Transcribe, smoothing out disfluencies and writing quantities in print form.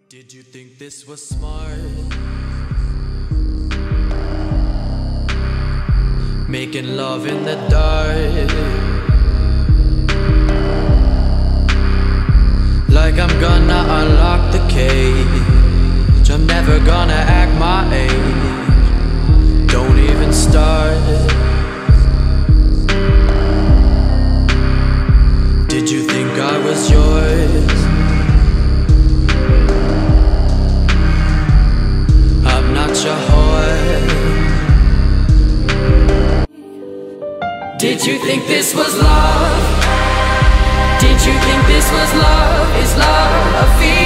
Did you think this was smart? Making love in the dark, like I'm gonna unlock the cage. I'm never gonna act my age. Don't even start. Did you think I was yours? I'm not your whore. Did you think this was love? Did you think this was love? Is love a feeling?